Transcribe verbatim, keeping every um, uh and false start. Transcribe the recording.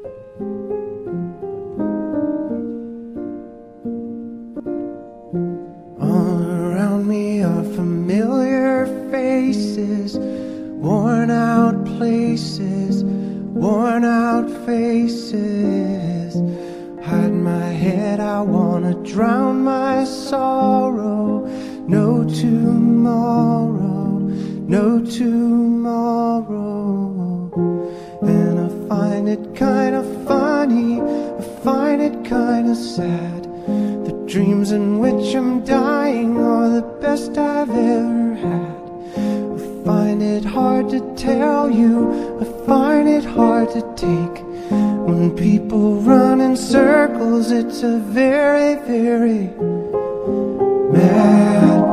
All around me are familiar faces, worn out places, worn out faces. Hide my head, I wanna drown my sorrow. No tomorrow, no tomorrow. And I find it kinda funny, I find it kinda sad. The dreams in which I'm dying are the best I've ever had. I find it hard to tell you, I find it hard to take. When people run in circles, it's a very, very mad